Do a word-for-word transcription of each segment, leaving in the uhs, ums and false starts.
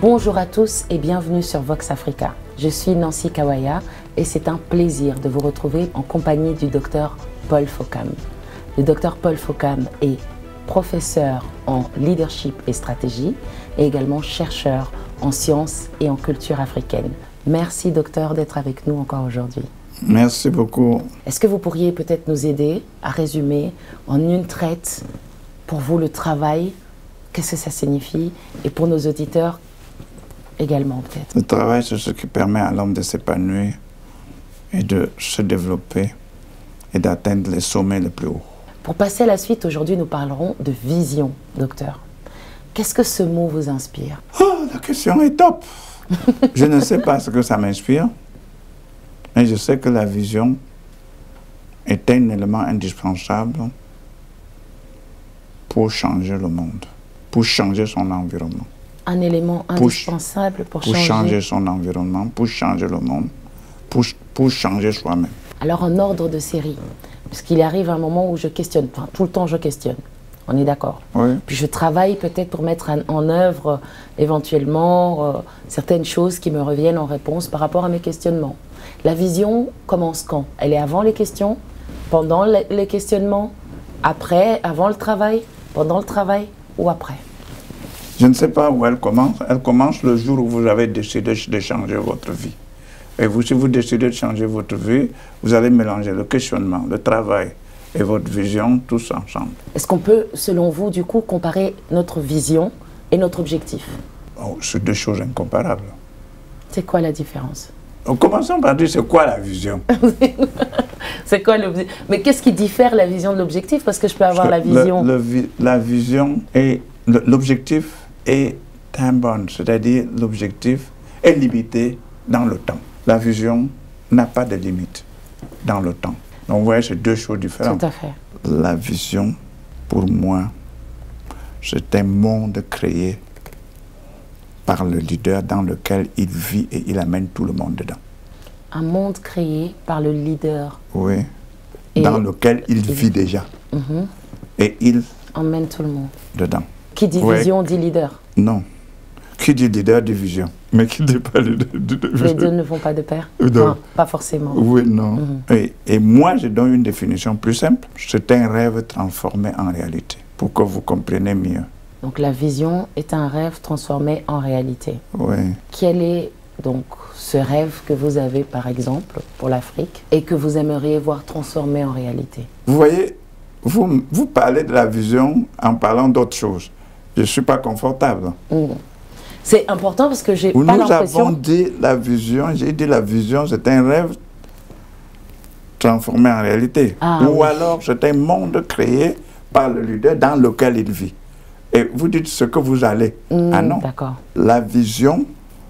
Bonjour à tous et bienvenue sur Vox Africa. Je suis Nancy Kawaya et c'est un plaisir de vous retrouver en compagnie du docteur Paul Fokam. Le docteur Paul Fokam est professeur en leadership et stratégie et également chercheur en sciences et en culture africaine. Merci docteur d'être avec nous encore aujourd'hui. Merci beaucoup. Est-ce que vous pourriez peut-être nous aider à résumer en une traite pour vous le travail, qu'est-ce que ça signifie et pour nos auditeurs également peut-être? Le travail, c'est ce qui permet à l'homme de s'épanouir et de se développer et d'atteindre les sommets les plus hauts. Pour passer à la suite, aujourd'hui nous parlerons de vision, docteur. Qu'est-ce que ce mot vous inspire? Oh, la question est top. Je ne sais pas ce que ça m'inspire, mais je sais que la vision est un élément indispensable pour changer le monde, pour changer son environnement. Un élément indispensable pour, pour changer... changer son environnement, pour changer le monde, pour, pour changer soi-même. Alors en ordre de série, puisqu'il arrive un moment où je questionne, enfin tout le temps je questionne, on est d'accord. Oui. Puis je travaille peut-être pour mettre en, en œuvre euh, éventuellement euh, certaines choses qui me reviennent en réponse par rapport à mes questionnements. La vision commence quand? Elle est avant les questions, pendant les, les questionnements, après, avant le travail, pendant le travail ou après? Je ne sais pas où elle commence. Elle commence le jour où vous avez décidé de changer votre vie. Et vous, si vous décidez de changer votre vie, vous allez mélanger le questionnement, le travail et votre vision, tous ensemble. Est-ce qu'on peut, selon vous, du coup, comparer notre vision et notre objectif? Oh, c'est deux choses incomparables. C'est quoi la différence? Commençons par dire c'est quoi la vision? C'est quoi l'objectif? Mais qu'est-ce qui diffère la vision de l'objectif? Parce que je peux avoir la vision... Le, le, la vision et l'objectif est un bon, c'est-à-dire l'objectif est limité dans le temps. La vision n'a pas de limite dans le temps. Donc vous voyez, c'est deux choses différentes. Tout à fait. La vision, pour moi, c'est un monde créé par le leader dans lequel il vit et il amène tout le monde dedans. Un monde créé par le leader. Oui, et dans lequel il, il vit déjà. Mm-hmm. Et il emmène tout le monde dedans. Qui dit oui. Vision dit leader? Non. Qui dit leader dit vision. Mais qui dit pas leader dit vision. Les deux ne vont pas de pair? Non. Non, pas forcément. Oui, non. Mm-hmm. et, et moi, je donne une définition plus simple. C'est un rêve transformé en réalité, pour que vous compreniez mieux. Donc la vision est un rêve transformé en réalité. Oui. Quel est donc ce rêve que vous avez, par exemple, pour l'Afrique et que vous aimeriez voir transformé en réalité? Vous voyez, vous, vous parlez de la vision en parlant d'autre chose. Je ne suis pas confortable. Mmh. C'est important parce que j'ai pas l'impression... Nous avons dit la vision, j'ai dit la vision, c'est un rêve transformé en réalité. Ah, Ou oui. alors c'est un monde créé par le leader dans lequel il vit. Et vous dites ce que vous allez. Mmh, ah non. D'accord. La vision,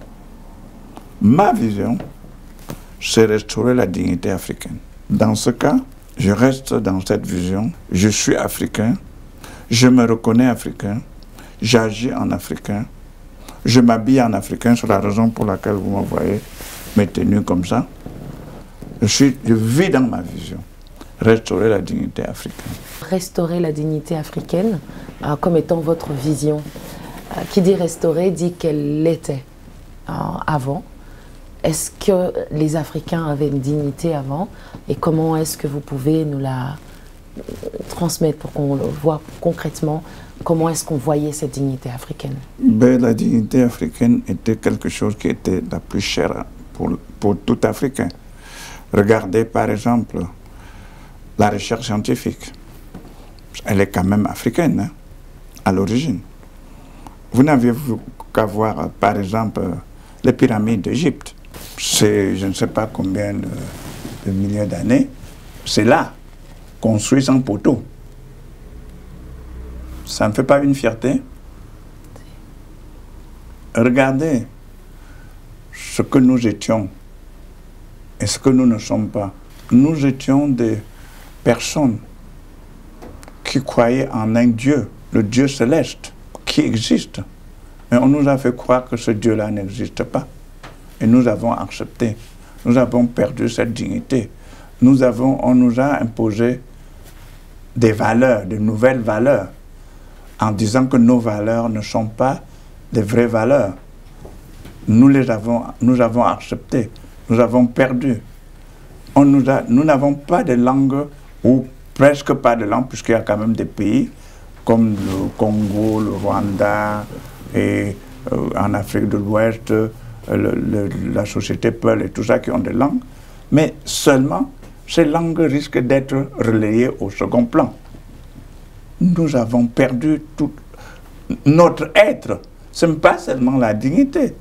ma vision, c'est restaurer la dignité africaine. Dans ce cas, je reste dans cette vision. Je suis africain, je me reconnais africain, j'agis en africain, je m'habille en africain, c'est la raison pour laquelle vous me voyez mes tenues comme ça. Je, suis, je vis dans ma vision. Restaurer la dignité africaine. Restaurer la dignité africaine euh, comme étant votre vision. Euh, qui dit restaurer dit qu'elle l'était euh, avant. Est-ce que les Africains avaient une dignité avant? Et comment est-ce que vous pouvez nous la transmettre pour qu'on le voit concrètement? Comment est-ce qu'on voyait cette dignité africaine? Ben, la dignité africaine était quelque chose qui était la plus chère pour, pour tout Africain. Regardez par exemple la recherche scientifique. Elle est quand même africaine, hein, à l'origine. Vous n'aviez qu'à voir, par exemple, les pyramides d'Égypte. C'est, je ne sais pas combien de, de milliers d'années. C'est là, construit sans poteau. Ça ne fait pas une fierté? Regardez ce que nous étions et ce que nous ne sommes pas. Nous étions des personnes qui croyaient en un Dieu, le Dieu céleste, qui existe. Mais on nous a fait croire que ce Dieu-là n'existe pas. Et nous avons accepté. Nous avons perdu cette dignité. Nous avons, on nous a imposé des valeurs, de nouvelles valeurs, en disant que nos valeurs ne sont pas des vraies valeurs. nous les avons, nous avons acceptés, nous avons perdu. On nous a, nous n'avons pas de langue, ou presque pas de langue, puisqu'il y a quand même des pays comme le Congo, le Rwanda, et euh, en Afrique de l'Ouest, le, le, la société Peul et tout ça qui ont des langues, mais seulement ces langues risquent d'être relayées au second plan. Nous avons perdu tout notre être. Ce n'est pas seulement la dignité.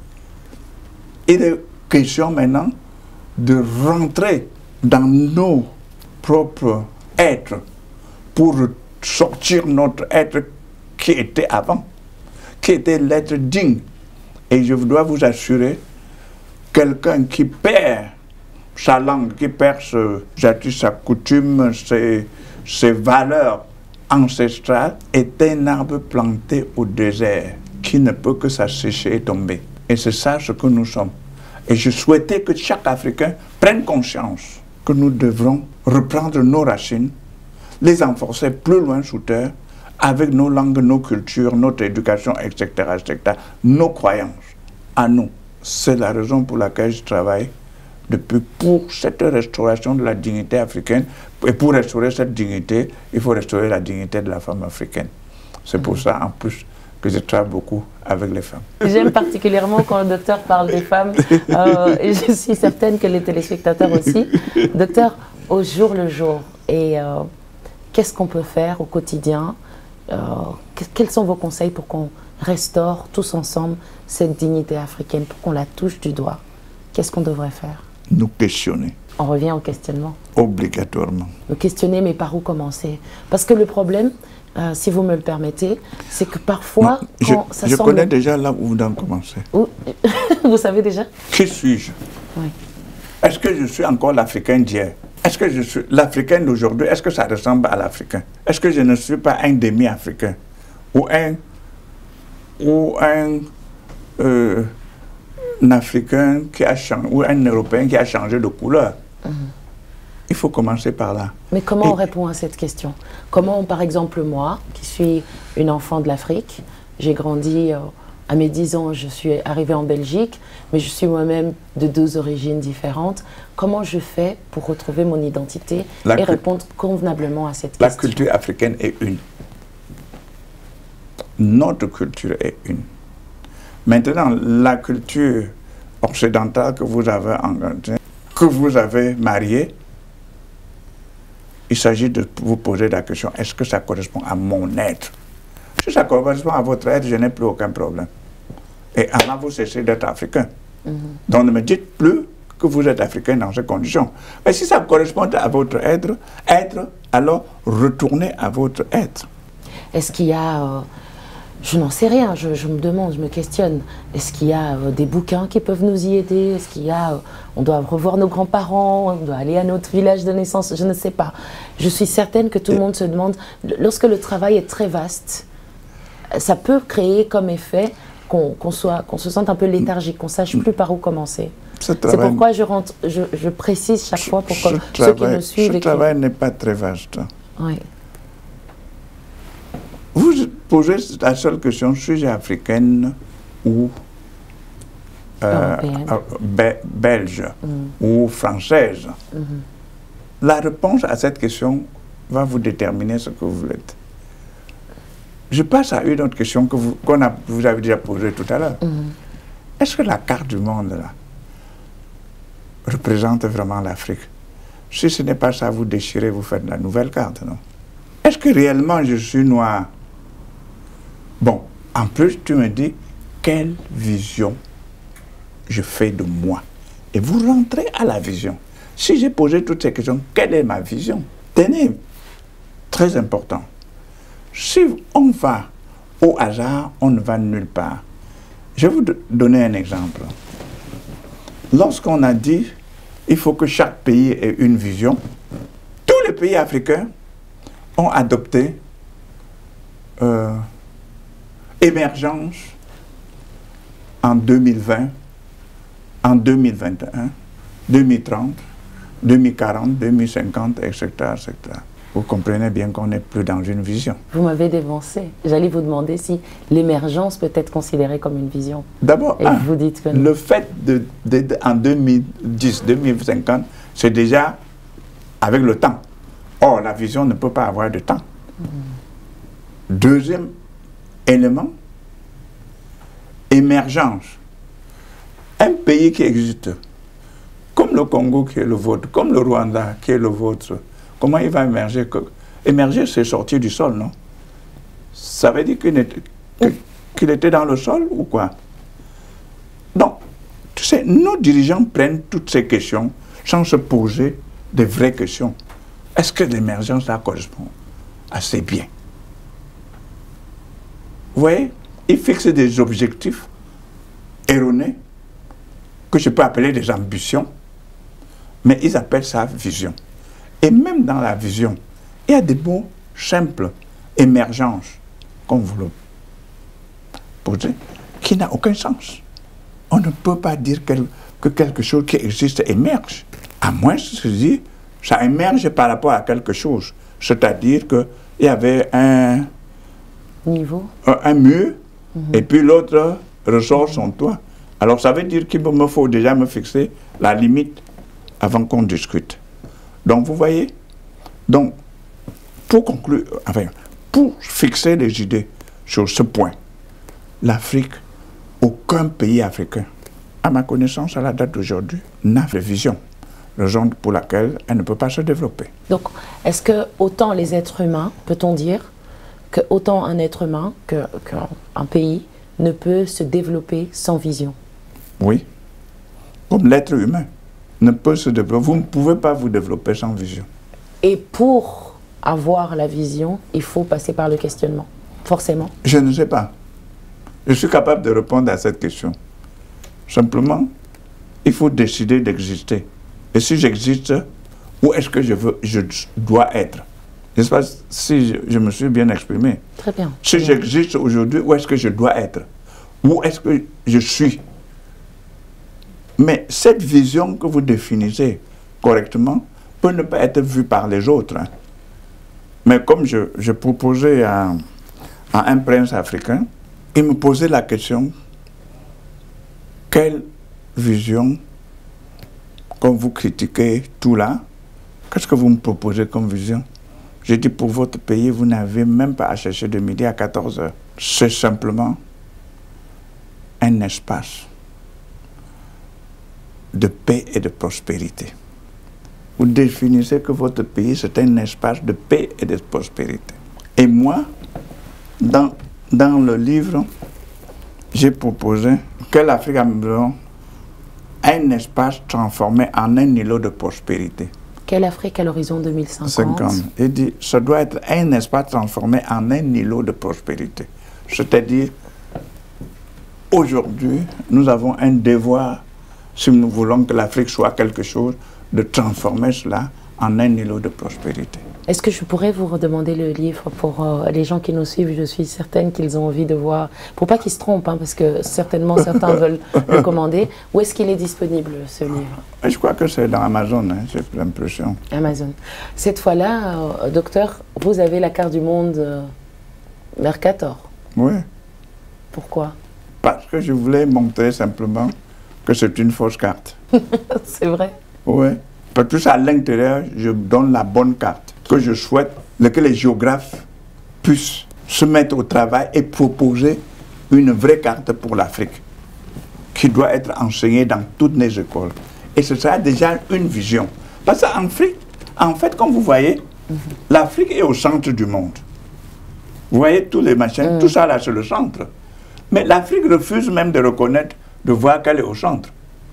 Il est question maintenant de rentrer dans nos propres êtres pour sortir notre être qui était avant, qui était l'être digne. Et je dois vous assurer, quelqu'un qui perd sa langue, qui perd ce, sa coutume, ses, ses valeurs ancestrales, est un arbre planté au désert qui ne peut que s'assécher et tomber. Et c'est ça ce que nous sommes. Et je souhaitais que chaque Africain prenne conscience que nous devrons reprendre nos racines, les enforcer plus loin sous terre, avec nos langues, nos cultures, notre éducation, et cetera, et cetera, nos croyances, à nous. C'est la raison pour laquelle je travaille depuis pour cette restauration de la dignité africaine. Et pour restaurer cette dignité, il faut restaurer la dignité de la femme africaine. C'est pour ça, en plus, que je travaille beaucoup avec les femmes. J'aime particulièrement quand le docteur parle des femmes, euh, et je suis certaine que les téléspectateurs aussi. Docteur, au jour le jour, et euh, qu'est-ce qu'on peut faire au quotidien? euh, Quels sont vos conseils pour qu'on restaure tous ensemble cette dignité africaine, pour qu'on la touche du doigt? Qu'est-ce qu'on devrait faire? Nous questionner. On revient au questionnement. Obligatoirement. Nous questionner, mais par où commencer? Parce que le problème, euh, si vous me le permettez, c'est que parfois, non, quand je, ça je semble... connais déjà là où vous devez commencer. Où... vous savez déjà? Qui suis-je? Oui. Est-ce que je suis encore l'Africain d'hier? Est-ce que je suis l'Africain d'aujourd'hui? Est-ce que ça ressemble à l'Africain? Est-ce que je ne suis pas un demi-Africain? Ou un... Ou un... Euh, un Africain qui a changé, ou un Européen qui a changé de couleur. Mm-hmm. Il faut commencer par là. Mais comment Et... on répond à cette question? Comment, par exemple, moi, qui suis une enfant de l'Afrique, j'ai grandi, euh, à mes dix ans, je suis arrivée en Belgique, mais je suis moi-même de deux origines différentes. Comment je fais pour retrouver mon identité la et répondre convenablement à cette la question? La culture africaine est une. Notre culture est une. Maintenant, la culture occidentale que vous avez engagée, que vous avez mariée, il s'agit de vous poser la question, est-ce que ça correspond à mon être? Si ça correspond à votre être, je n'ai plus aucun problème. Et alors, vous cessez d'être africain. Mm-hmm. Donc, ne me dites plus que vous êtes africain dans ces conditions. Mais si ça correspond à votre être, être alors retournez à votre être. Est-ce qu'il y a... Euh... Je n'en sais rien, je, je me demande, je me questionne. Est-ce qu'il y a euh, des bouquins qui peuvent nous y aider? Est-ce qu'il y a... Euh, on doit revoir nos grands-parents, on doit aller à notre village de naissance, je ne sais pas. Je suis certaine que tout le monde se demande, lorsque le travail est très vaste, ça peut créer comme effet qu'on qu'on soit, qu'on se sente un peu léthargique, qu'on ne sache plus par où commencer. C'est pourquoi je, rentre, je, je précise chaque fois pour que ce ceux qui me suivent... Ce travail n'est pas très vaste. Oui. Vous posez la seule question, suis-je africaine ou euh, be belge mm. ou française? Mm-hmm. La réponse à cette question va vous déterminer ce que vous êtes. Je passe à une autre question que vous, qu'on a, vous avez déjà posée tout à l'heure. Mm-hmm. Est-ce que la carte du monde là, représente vraiment l'Afrique? Si ce n'est pas ça, vous déchirez, vous faites la nouvelle carte, non? Est-ce que réellement je suis noir? Bon, en plus, tu me dis, quelle vision je fais de moi? Et vous rentrez à la vision. Si j'ai posé toutes ces questions, quelle est ma vision? Tenez, très important. Si on va au hasard, on ne va nulle part. Je vais vous donner un exemple. Lorsqu'on a dit, il faut que chaque pays ait une vision, tous les pays africains ont adopté euh, émergence en deux mille vingt, en deux mille vingt et un, deux mille trente, deux mille quarante, deux mille cinquante, et cetera, et cetera. vous comprenez bien qu'on n'est plus dans une vision. Vous m'avez dévancé. J'allais vous demander si l'émergence peut être considérée comme une vision. D'abord, Et hein, vous dites que non. le fait de, de, de en deux mille dix, deux mille cinquante, c'est déjà avec le temps. Or, la vision ne peut pas avoir de temps. Mmh. Deuxième élément, émergence. Un pays qui existe, comme le Congo qui est le vôtre, comme le Rwanda qui est le vôtre, comment il va émerger? Émerger, c'est sortir du sol, non? Ça veut dire qu'il était, qu'il était dans le sol ou quoi? Donc, tu sais, nos dirigeants prennent toutes ces questions sans se poser de vraies questions. Est-ce que l'émergence, là, correspond assez bien? Vous voyez, ils fixent des objectifs erronés, que je peux appeler des ambitions, mais ils appellent ça vision. Et même dans la vision, il y a des mots simples, émergence, comme vous le posez, qui n'a aucun sens. On ne peut pas dire quel, que quelque chose qui existe émerge, à moins de se dire, ça émerge par rapport à quelque chose. C'est-à-dire qu'il y avait un, Niveau. un, un mur, mm-hmm. et puis l'autre ressort son toit. Alors ça veut dire qu'il me faut déjà me fixer la limite avant qu'on discute. Donc vous voyez, donc pour conclure, enfin, pour fixer les idées sur ce point, l'Afrique, aucun pays africain, à ma connaissance, à la date d'aujourd'hui, n'a de vision, raison pour laquelle elle ne peut pas se développer. Donc, est-ce que autant les êtres humains, peut-on dire, que autant un être humain qu'un que pays ne peut se développer sans vision? Oui, comme l'être humain ne peut se développer. Vous ne pouvez pas vous développer sans vision. Et pour avoir la vision, il faut passer par le questionnement, forcément? Je ne sais pas. Je suis capable de répondre à cette question. Simplement, il faut décider d'exister. Et si j'existe, où est-ce que je, veux, je dois être? N'est-ce pas si je, je me suis bien exprimé? Très bien. Si j'existe aujourd'hui, où est-ce que je dois être? Où est-ce que je suis? Mais cette vision que vous définissez correctement peut ne pas être vue par les autres. Hein. Mais comme je, je proposais à, à un prince africain, il me posait la question, quelle vision, comme vous critiquez tout là, qu'est-ce que vous me proposez comme vision? J'ai dit, pour votre pays, vous n'avez même pas à chercher de midi à quatorze heures. C'est simplement un espace de paix et de prospérité. Vous définissez que votre pays, c'est un espace de paix et de prospérité. Et moi, dans, dans le livre, j'ai proposé que l'Afrique a besoin d'un espace transformé en un îlot de prospérité. Quelle Afrique à l'horizon deux mille cinquante? Il dit, ça doit être un espace transformé en un îlot de prospérité. C'est-à-dire, aujourd'hui, nous avons un devoir, si nous voulons que l'Afrique soit quelque chose, de transformer cela en un îlot de prospérité. Est-ce que je pourrais vous redemander le livre pour euh, les gens qui nous suivent? Je suis certaine qu'ils ont envie de voir, pour pas qu'ils se trompent, hein, parce que certainement certains veulent le commander. Où est-ce qu'il est disponible, ce livre? Je crois que c'est dans Amazon, hein, j'ai l'impression. Amazon. Cette fois-là, euh, docteur, vous avez la carte du monde euh, Mercator. Oui. Pourquoi? Parce que je voulais montrer simplement que c'est une fausse carte. C'est vrai? Oui. Parce que à l'intérieur, je donne la bonne carte que je souhaite que les géographes puissent se mettre au travail et proposer une vraie carte pour l'Afrique qui doit être enseignée dans toutes les écoles. Et ce sera déjà une vision. Parce qu'en Afrique, en fait, comme vous voyez, mm-hmm. l'Afrique est au centre du monde. Vous voyez tous les machins, mm. tout ça là, c'est le centre. Mais l'Afrique refuse même de reconnaître, de voir qu'elle est au centre.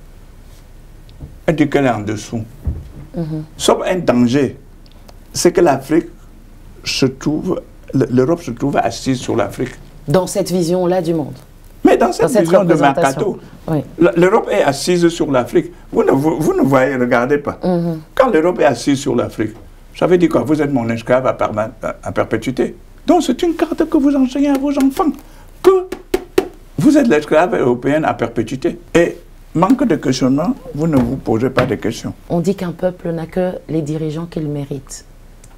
Elle dit qu'elle est en dessous. Mm-hmm. Sauf un danger, c'est que l'Afrique se trouve, l'Europe se trouve assise sur l'Afrique. Dans cette vision-là du monde. Mais dans cette, dans cette vision de Mercator, oui. l'Europe est assise sur l'Afrique. Vous ne, vous, vous ne voyez, regardez pas. Mm-hmm. Quand l'Europe est assise sur l'Afrique, ça veut dire quoi? Vous êtes mon esclave à, à, à perpétuité. Donc c'est une carte que vous enseignez à vos enfants, que vous êtes l'esclave européenne à perpétuité. Et manque de questionnement, vous ne vous posez pas de questions. On dit qu'un peuple n'a que les dirigeants qu'il mérite.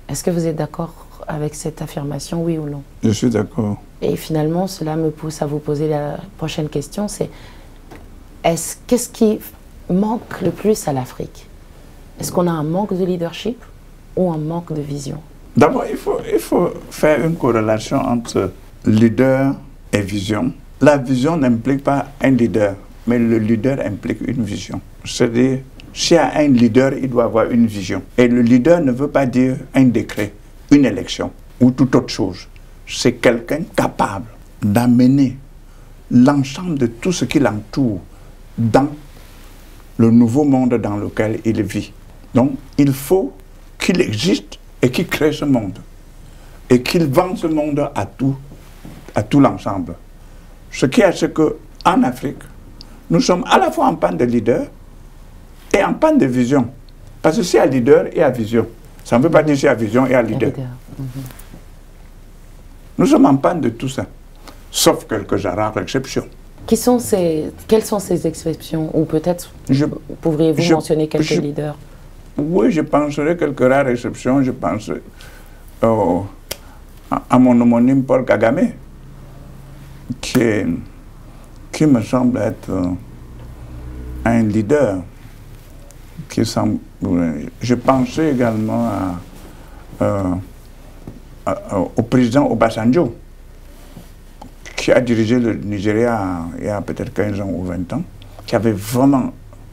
Est-ce que vous êtes d'accord avec cette affirmation, oui ou non? Je suis d'accord. Et finalement, cela me pousse à vous poser la prochaine question, c'est est-ce qu'est-ce qui manque le plus à l'Afrique? Est-ce qu'on a un manque de leadership ou un manque de vision? D'abord, il faut, il faut faire une corrélation entre leader et vision. La vision n'implique pas un leader, mais le leader implique une vision. C'est-à-dire, s'il y a un leader, il doit avoir une vision. Et le leader ne veut pas dire un décret, une élection ou toute autre chose. C'est quelqu'un capable d'amener l'ensemble de tout ce qui l'entoure dans le nouveau monde dans lequel il vit. Donc, il faut qu'il existe et qu'il crée ce monde. Et qu'il vende ce monde à tout, à tout l'ensemble. Ce qui est ce qu'en Afrique, nous sommes à la fois en panne de leader et en panne de vision. Parce que s'il y a leader, il y a vision. Ça ne veut pas dire s'il y a vision, il y a leader. Mm-hmm. Nous sommes en panne de tout ça, sauf quelques rares exceptions. Qui sont ces, quelles sont ces exceptions? Ou peut-être pourriez-vous mentionner quelques je, leaders? Oui, je penserai quelques rares exceptions. Je pense euh, à, à mon homonyme Paul Kagame, qui, est, qui me semble être euh, un leader. Qui semble, je pensais également à, euh, à, à, au président Obasanjo, qui a dirigé le Nigeria il y a peut-être quinze ans ou vingt ans, qui avait vraiment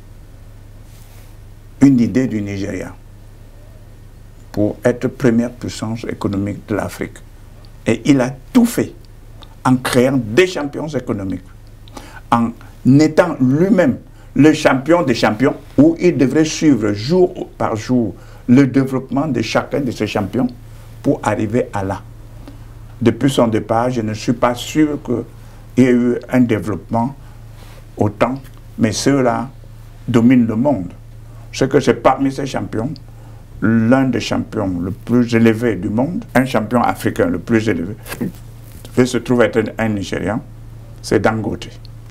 une idée du Nigeria pour être première puissance économique de l'Afrique. Et il a tout fait en créant des champions économiques, en étant lui-même le champion des champions, où il devrait suivre jour par jour le développement de chacun de ces champions pour arriver à là. Depuis son départ, je ne suis pas sûr qu'il y ait eu un développement autant, mais ceux-là dominent le monde. Ce que c'est parmi ces champions, l'un des champions le plus élevé du monde, un champion africain le plus élevé, il se trouve être un Nigérian, c'est Dangote.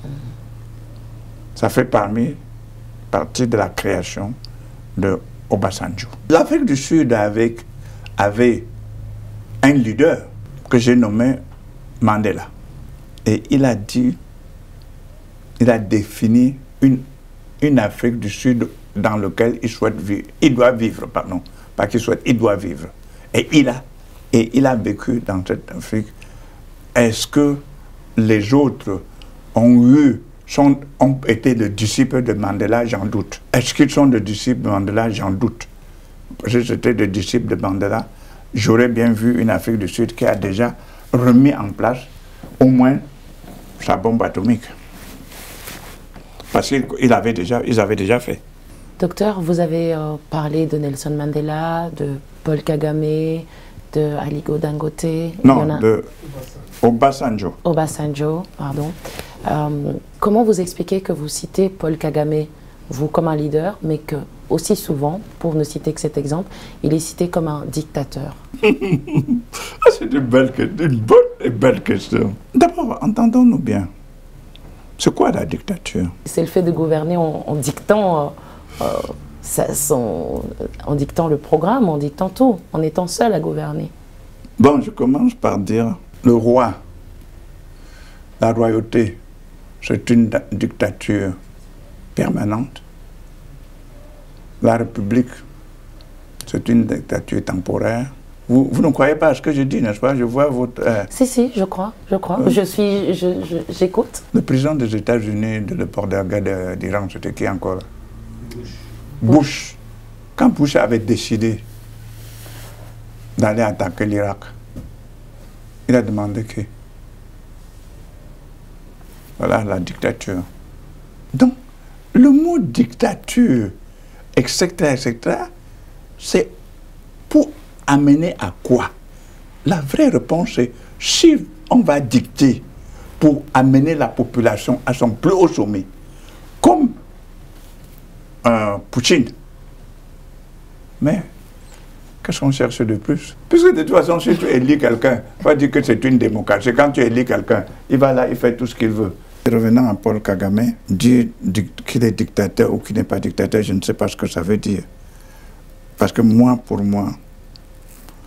Ça fait parmi, partie de la création de Obasanjo. L'Afrique du Sud avait, avait un leader que j'ai nommé Mandela. Et il a dit, il a défini une, une Afrique du Sud dans laquelle il souhaite vivre. Il doit vivre, pardon. Pas qu'il souhaite, il doit vivre. Et il a, et il a vécu dans cette Afrique. Est-ce que les autres ont eu, sont, ont été des disciples de Mandela? J'en doute. Est-ce qu'ils sont des disciples de Mandela? J'en doute. Si c'était des disciples de Mandela, j'aurais bien vu une Afrique du Sud qui a déjà remis en place au moins sa bombe atomique. Parce qu'ils avaient déjà, ils avaient déjà fait. Docteur, vous avez euh, parlé de Nelson Mandela, de Paul Kagame, de Aliko Dangote. Non, a... de Obasanjo. Obasanjo, pardon. Euh, comment vous expliquez que vous citez Paul Kagame, vous comme un leader, mais que aussi souvent, pour ne citer que cet exemple, il est cité comme un dictateur? C'est une, belle, une bonne et belle question. D'abord, entendons-nous bien. C'est quoi la dictature? C'est le fait de gouverner en, en dictant... Euh, Euh, ça, son, en dictant le programme, en dictant tout, en étant seul à gouverner. Bon, je commence par dire, le roi, la royauté, c'est une dictature permanente. La République, c'est une dictature temporaire. Vous, vous ne croyez pas à ce que je dis, n'est-ce pas? Je vois votre... Euh, si, si, je crois, je crois. Euh, je suis, je, je, j'écoute. Le président des États-Unis, de l'époque de la guerre d'Iran, c'était qui encore? Bush. Quand Bush avait décidé d'aller attaquer l'Irak, il a demandé qui? Voilà la dictature. Donc, le mot dictature, et cetera, et cetera, c'est pour amener à quoi? La vraie réponse est, si on va dicter pour amener la population à son plus haut sommet, comme Euh, Poutine. Mais qu'est-ce qu'on cherche de plus? Puisque de toute façon, si tu élis quelqu'un, il va dire que c'est une démocratie. Quand tu élis quelqu'un, il va là, il fait tout ce qu'il veut. Revenant à Paul Kagame, dire qu'il est dictateur ou qu'il n'est pas dictateur, je ne sais pas ce que ça veut dire. Parce que moi, pour moi,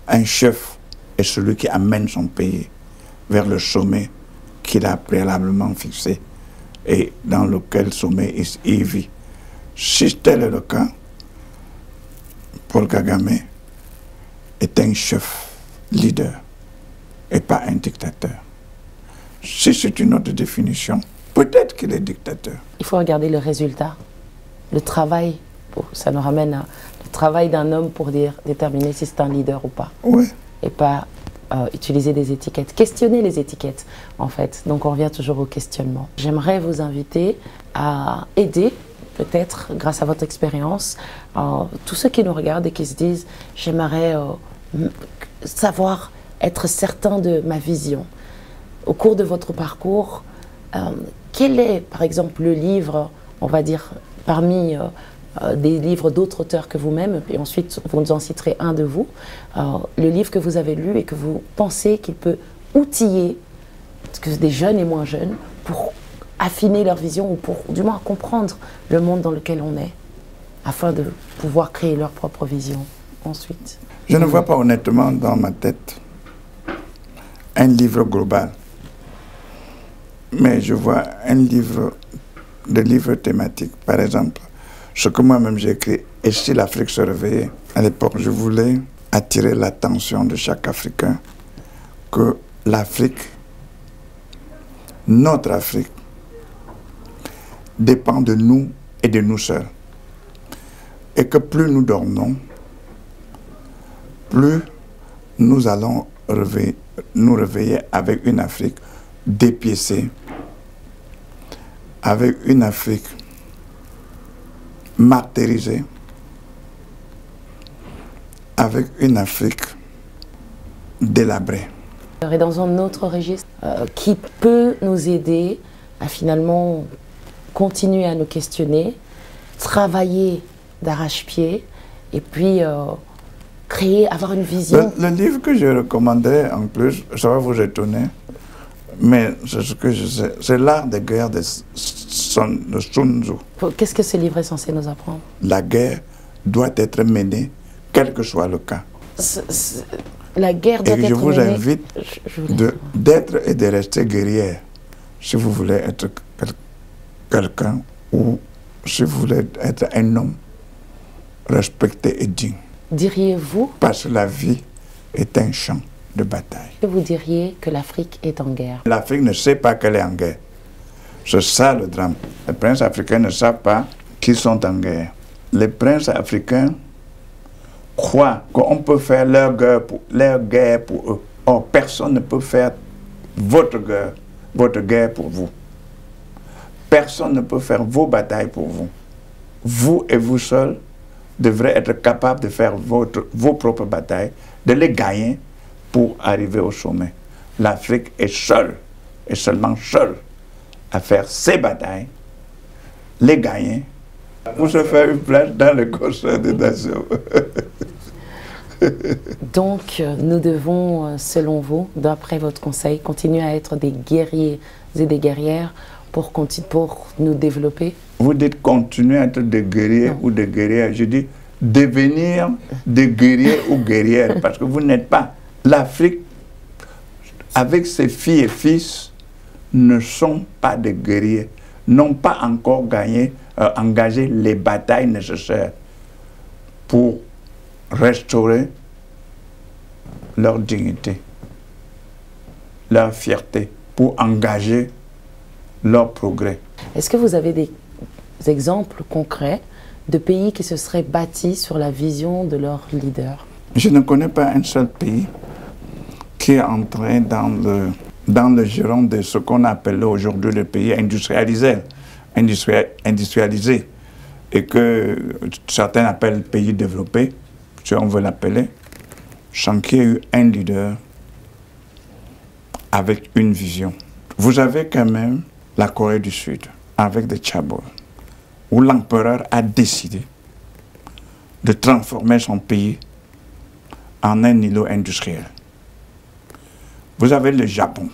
Un chef est celui qui amène son pays vers le sommet qu'il a préalablement fixé et dans lequel sommet il, il vit. Si tel est le cas, Paul Kagame est un chef leader et pas un dictateur. Si c'est une autre définition, peut-être qu'il est dictateur. Il faut regarder le résultat, le travail. Ça nous ramène à le travail d'un homme pour dire, déterminer si c'est un leader ou pas. Oui. Et pas euh, utiliser des étiquettes. Questionner les étiquettes, en fait. Donc on revient toujours au questionnement. J'aimerais vous inviter à aider, peut-être, grâce à votre expérience, euh, tous ceux qui nous regardent et qui se disent « j'aimerais euh, savoir être certain de ma vision ». Au cours de votre parcours, euh, quel est, par exemple, le livre, on va dire, parmi euh, euh, des livres d'autres auteurs que vous-même, et ensuite vous nous en citerez un de vous, euh, le livre que vous avez lu et que vous pensez qu'il peut outiller que des jeunes et moins jeunes pour affiner leur vision ou pour du moins comprendre le monde dans lequel on est, afin de pouvoir créer leur propre vision ensuite. Je ne vois pas honnêtement dans ma tête un livre global, mais je vois un livre, des livres thématiques. Par exemple, ce que moi-même j'ai écrit, « Et si l'Afrique se réveillait ?» À l'époque, je voulais attirer l'attention de chaque Africain que l'Afrique, notre Afrique, dépend de nous et de nous seuls. Et que plus nous dormons, plus nous allons réveiller, nous réveiller avec une Afrique dépiécée, avec une Afrique martyrisée, avec une Afrique délabrée. Et dans un autre registre euh, qui peut nous aider à finalement continuer à nous questionner, travailler d'arrache-pied et puis euh, créer, avoir une vision. Le, le livre que je recommanderais en plus, ça va vous étonner, mais c'est ce que je sais, c'est L'art des guerres de Sun Tzu. Qu'est-ce que ce livre est censé nous apprendre? La guerre doit être menée, quel que soit le cas. C est, c est, la guerre doit et être je vous menée. invite je, je d'être et de rester guerrière si vous voulez être quel, quelqu'un ou si vous voulez être un homme respecté et digne. Diriez-vous? Parce que la vie est un champ de bataille. Vous diriez que l'Afrique est en guerre? L'Afrique ne sait pas qu'elle est en guerre. C'est ça le drame. Les princes africains ne savent pas qu'ils sont en guerre. Les princes africains croient qu'on peut faire leur guerre, pour, leur guerre pour eux. Or, personne ne peut faire votre guerre, votre guerre pour vous. Personne ne peut faire vos batailles pour vous. Vous et vous seuls devrez être capables de faire votre, vos propres batailles, de les gagner pour arriver au sommet. L'Afrique est seule, et seulement seule, à faire ses batailles, les gagner, pour se faire une place dans le concert des nations. Donc, nous devons, selon vous, d'après votre conseil, continuer à être des guerriers et des guerrières pour, pour nous développer? Vous dites continuer à être des guerriers non. ou des guerrières. Je dis devenir des guerriers ou guerrières, parce que vous n'êtes pas. L'Afrique, avec ses filles et fils, ne sont pas des guerriers, n'ont pas encore gagné, euh, engagé les batailles nécessaires pour restaurer leur dignité, leur fierté, pour engager leur progrès. Est-ce que vous avez des exemples concrets de pays qui se seraient bâtis sur la vision de leur leader? Je ne connais pas un seul pays qui est entré dans le, dans le giron de ce qu'on appelle aujourd'hui le pays industrialisé, industrialisé, et que certains appellent pays développé, si on veut l'appeler, sans qu'il y ait eu un leader avec une vision. Vous avez quand même la Corée du Sud, avec des chaebols, où l'empereur a décidé de transformer son pays en un îlot industriel. Vous avez le Japon,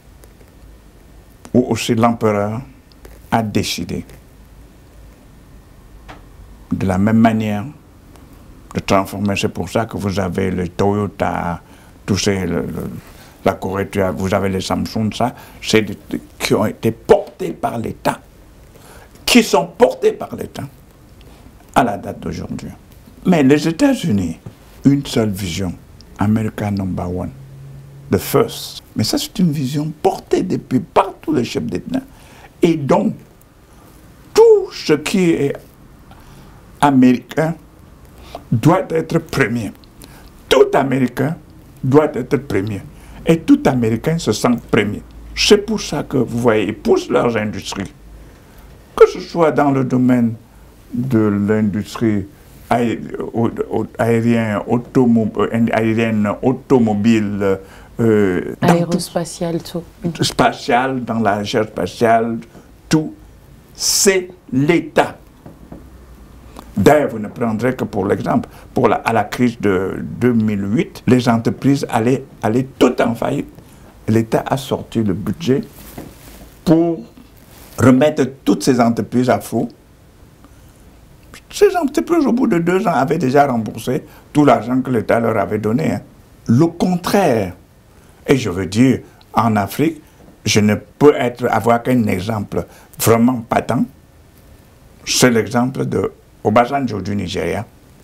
où aussi l'empereur a décidé, de la même manière, de transformer. C'est pour ça que vous avez le Toyota, tous ces, le, le, la Corée, vous avez les Samsung, ça, c'est des, qui ont été portés par l'État, qui sont portés par l'État à la date d'aujourd'hui. Mais les États-Unis, une seule vision, America number one, the first. Mais ça, c'est une vision portée depuis par tous les chefs d'État. Et donc, tout ce qui est américain doit être premier. Tout Américain doit être premier. Et tout Américain se sent premier. C'est pour ça que, vous voyez, ils poussent leurs industries. Que ce soit dans le domaine de l'industrie aérienne, automobile, aérienne, automobile, euh, aérospatiale, tout. tout. Spatial, dans la recherche spatiale, tout. C'est l'État. D'ailleurs, vous ne prendrez que pour l'exemple, pour la, à la crise de deux mille huit, les entreprises allaient, allaient toutes en faillite. L'État a sorti le budget pour remettre toutes ces entreprises à flot. Ces entreprises, au bout de deux ans, avaient déjà remboursé tout l'argent que l'État leur avait donné. Hein. Le contraire, et je veux dire, en Afrique, je ne peux être, avoir qu'un exemple vraiment patent, c'est l'exemple de Obasanjo du Nigeria,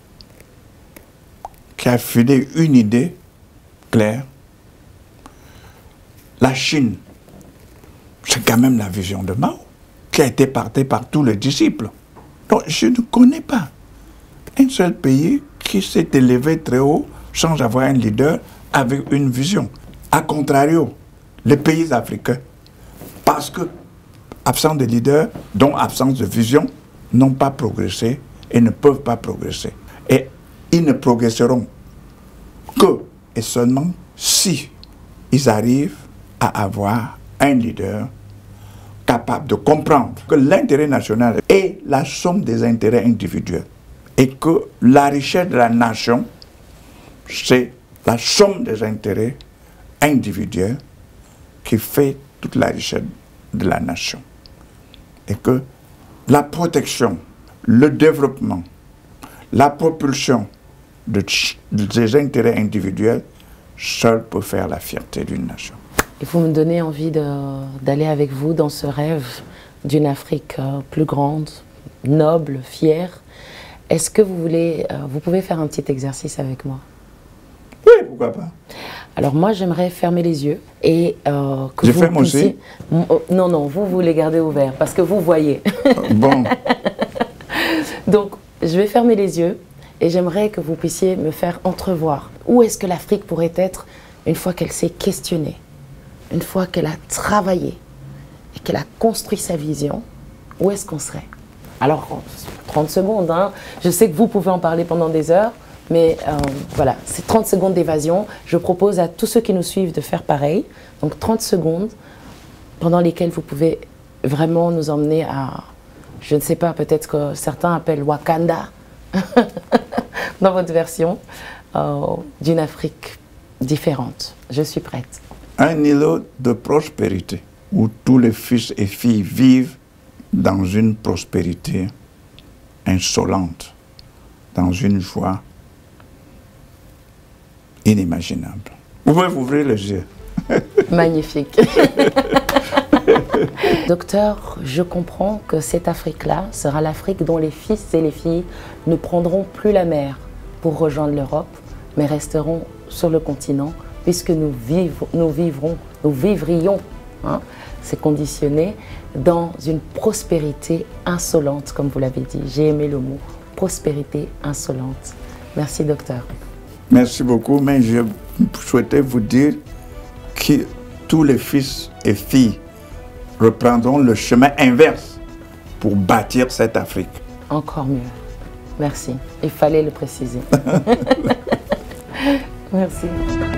qui a filé une idée claire. La Chine, c'est quand même la vision de Mao, qui a été partagée par tous les disciples. Donc je ne connais pas un seul pays qui s'est élevé très haut sans avoir un leader avec une vision. A contrario, les pays africains, parce que absents de leader, dont absence de vision, n'ont pas progressé et ne peuvent pas progresser. Et ils ne progresseront que et seulement si ils arrivent à avoir un leader capable de comprendre que l'intérêt national est la somme des intérêts individuels et que la richesse de la nation, c'est la somme des intérêts individuels qui fait toute la richesse de la nation. Et que la protection, le développement, la propulsion de, de ces intérêts individuels, seul peut faire la fierté d'une nation. Et vous me donnez envie d'aller avec vous dans ce rêve d'une Afrique euh, plus grande, noble, fière. Est-ce que vous voulez, euh, vous pouvez faire un petit exercice avec moi? Oui, pourquoi pas. Alors moi, j'aimerais fermer les yeux et euh, que Je vous ferme puissiez... aussi. Non, non, vous, vous les gardez ouverts parce que vous voyez. Bon. Donc, je vais fermer les yeux et j'aimerais que vous puissiez me faire entrevoir où est-ce que l'Afrique pourrait être une fois qu'elle s'est questionnée, une fois qu'elle a travaillé et qu'elle a construit sa vision, où est-ce qu'on serait? Alors, trente secondes, hein. Je sais que vous pouvez en parler pendant des heures, mais euh, voilà, c'est trente secondes d'évasion. Je propose à tous ceux qui nous suivent de faire pareil. Donc trente secondes pendant lesquelles vous pouvez vraiment nous emmener à, je ne sais pas, peut-être que certains appellent Wakanda, dans votre version, euh, d'une Afrique différente. Je suis prête. Un îlot de prospérité, où tous les fils et filles vivent dans une prospérité insolente, dans une joie inimaginable. Vous pouvez vous ouvrir les yeux. Magnifique. Docteur, je comprends que cette Afrique-là sera l'Afrique dont les fils et les filles ne prendront plus la mer pour rejoindre l'Europe, mais resteront sur le continent, puisque nous, vivre, nous vivrons, nous vivrions, hein, c'est conditionné, dans une prospérité insolente, comme vous l'avez dit. J'ai aimé le mot, prospérité insolente. Merci, docteur. Merci beaucoup, mais je souhaitais vous dire que tous les fils et filles reprendront le chemin inverse pour bâtir cette Afrique. Encore mieux. Merci. Il fallait le préciser. Merci.